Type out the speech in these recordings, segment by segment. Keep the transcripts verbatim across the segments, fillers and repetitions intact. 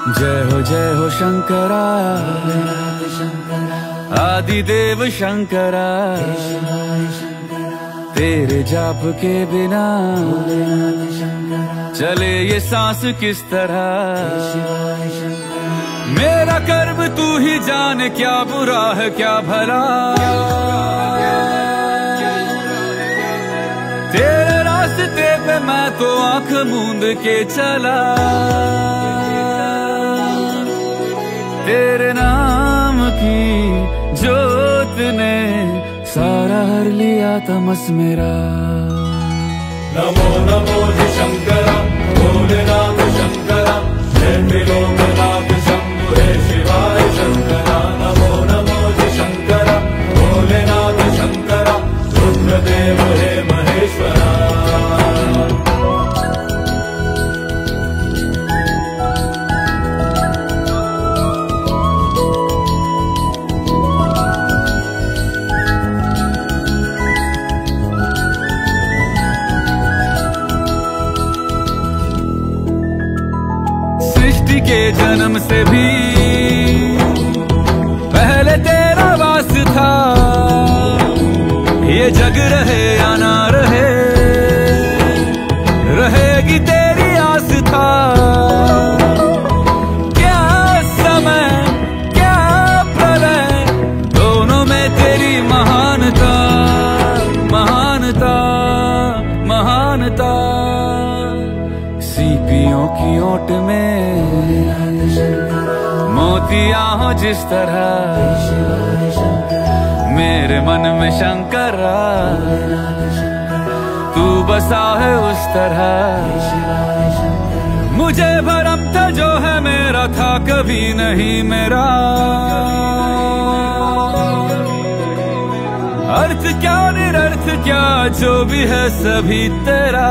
जय हो जय हो शंकरा, आदिदेव शंकरा, तेरे जाप के बिना चले ये सांस किस तरह। मेरा कर्म तू ही जाने, क्या बुरा है क्या भला। तेरे रास्ते पे मैं तो आंख मूंद के चला, तेरे नाम की जोत ने सारा हर लिया तमस मेरा। नमो नमो जी शंकरा, भोलेनाथ शंकरा, जय त्रिलोकनाथ शंभु हे शिवाय शंकरा। नमो नमो जी शंकरा, भोलेनाथ शंकरा, रुद्रदेव हे महेश्वरा। सृष्टि के जन्म से भी पहले तेरा वास था, ये जग रहे या ना रहे, रहेगी तेरी आस था। क्या समय क्या प्रलय, दोनों में तेरी महानता, महानता, महानता। सीपियों की ओट में मोतिया हो जिस तरह, मेरे मन में शंकरा तू बसा है उस तरह। मुझे भरम था जो है मेरा था कभी नहीं मेरा, अर्थ क्या निरर्थ क्या जो भी है सभी तेरा।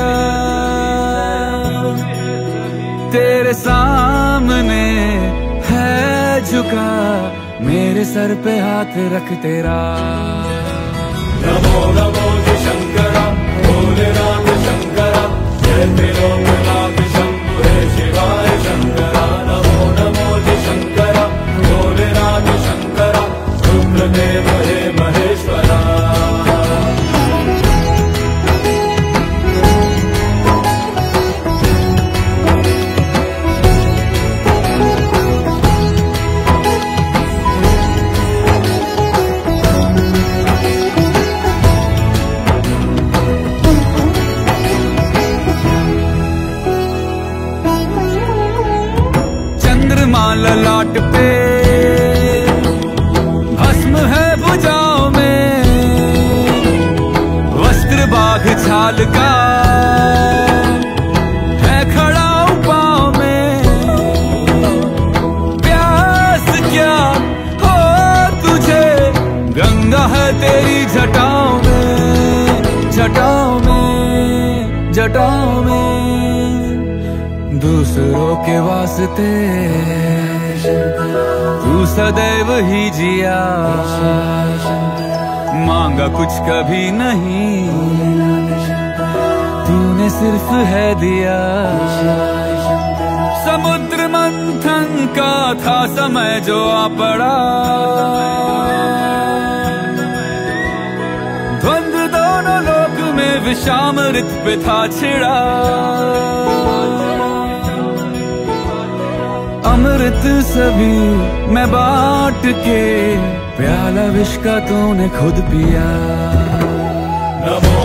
तेरे सामने है झुका मेरे सर पे हाथ रख तेरा। नमो नमो जी शंकरा, भोलेनाथ शंकरा, जय त्रिलोकनाथ शंभु हे शिवाय शंकरा। नमो नमो जी शंकरा, भोलेनाथ शंकरा, रुद्रदेव हे महेश्वरा। ललाट पे भस्म है भुजाओं में, वस्त्र बाघ छाल का है खड़ा पाँव में। प्यास क्या हो तुझे, गंगा है तेरी जटाओं में, जटाओं में, जटाओं में। दूसरों के वास्ते तू सदैव ही जिया, मांगा कुछ कभी नहीं, तूने सिर्फ है दिया। समुद्र मंथन का था समय जो आ पड़ा, द्वंद्व दोनों लोक में विषामृत पे था छिड़ा। अमृत सभी मैं बांट के, प्याला विष का तूने खुद पिया। नमो